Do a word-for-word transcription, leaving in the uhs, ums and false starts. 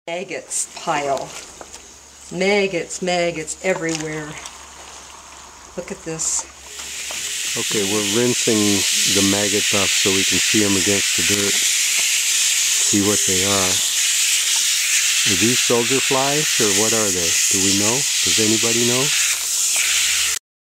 Maggots pile. Maggots, maggots everywhere. Look at this. Okay, we're rinsing the maggots off so we can see them against the dirt. See what they are. Are these soldier flies or what are they? Do we know? Does anybody know?